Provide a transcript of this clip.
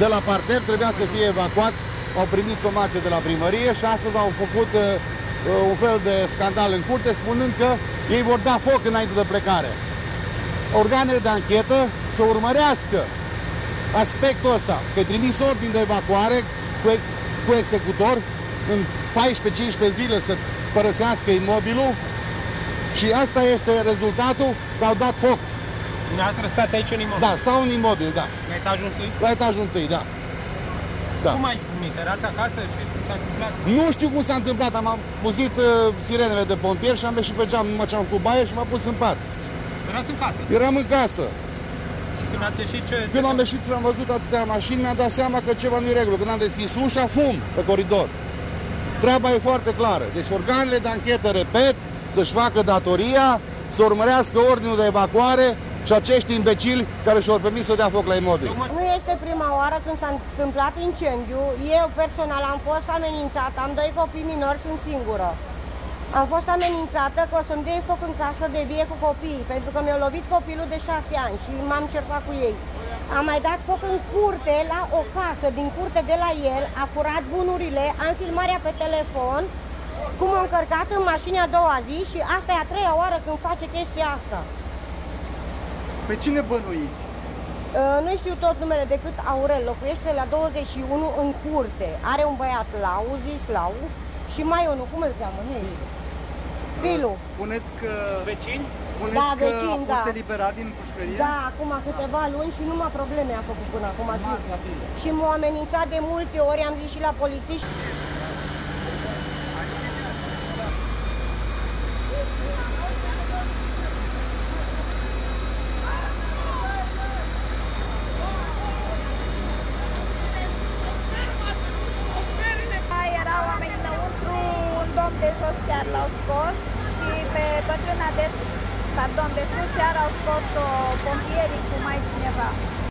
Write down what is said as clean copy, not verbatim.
de la parter trebuia să fie evacuați, au primit somație de la primărie și astăzi au făcut un fel de scandal în curte, spunând că ei vor da foc înainte de plecare. Organele de anchetă să urmărească aspectul ăsta, că trimis ordin de evacuare cu executor în 14-15 zile să părăsească imobilul și asta este rezultatul, că au dat foc. Dumneavoastră stați aici în imobil? Da, stau în imobil, da. La etajul 1? La etajul 1, da. Cum ai spus? Erați acasă? Știți cum s-a întâmplat? Nu știu cum s-a întâmplat, am auzit sirenele de pompieri și am ieșit pe geam, numai ce am cu baie și m-am pus în pat. Erați în casă? Eram în casă. Și când ați ieșit ce? Când am ieșit și am văzut atâtea mașini, mi-am dat seama că ceva nu e regulă. Când am deschis ușa, fum pe coridor. Treaba e foarte clară. Deci organele de anchetă, repet, să-și facă datoria, să urmărească ordinul de evacuare și acești imbecili care și-au permis să dea foc la imobil. Nu este prima oară când s-a întâmplat incendiu. Eu personal am fost amenințată, am 2 copii minori, sunt singură. Am fost amenințată că o să-mi dea foc în casă de vie cu copiii, pentru că mi-a lovit copilul de 6 ani și m-am certat cu ei. Am mai dat foc în curte, la o casă din curte de la el, a furat bunurile, am filmarea pe telefon, cum a încărcat în mașini a doua zi și asta e a 3-a oară când face chestia asta. Pe cine bănuiți? Nu știu tot numele decât Aurel, locuiește la 21 în curte. Are un băiat Lau, zis Lau, și mai unul, cum îl cheamă? Filu. Spuneți că... Vecini? Spuneți Da, că vecin, a fost da. eliberat din pușcărie? Da, acum câteva luni și numai probleme a făcut până acum. Și m-au amenințat de multe ori, am zis și la polițiști. Erau oameni înăuntru, un domn de jos chiar l-au scos și pe bătrâna de sus iar au scos-o pompierii cu mai cineva.